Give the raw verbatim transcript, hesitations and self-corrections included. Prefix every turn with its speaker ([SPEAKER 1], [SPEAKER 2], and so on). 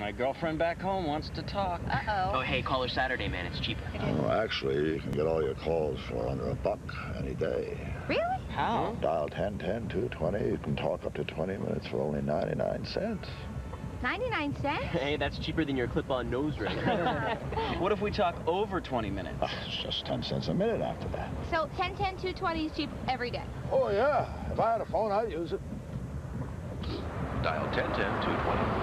[SPEAKER 1] My girlfriend back home wants to talk.
[SPEAKER 2] Uh-oh.
[SPEAKER 3] Oh, hey, call her Saturday, man. It's cheaper.
[SPEAKER 4] Well, actually, you can get all your calls for under a buck any day.
[SPEAKER 2] Really?
[SPEAKER 1] How?
[SPEAKER 4] Dial ten ten two twenty. You can talk up to twenty minutes for only ninety-nine cents.
[SPEAKER 2] ninety-nine cents?
[SPEAKER 3] Hey, that's cheaper than your clip-on nose ring.
[SPEAKER 1] What if we talk over twenty minutes?
[SPEAKER 4] Oh, it's just ten cents a minute after that.
[SPEAKER 2] So ten ten two twenty is cheap every day?
[SPEAKER 4] Oh, yeah. If I had a phone, I'd use it.
[SPEAKER 5] Dial ten ten two twenty.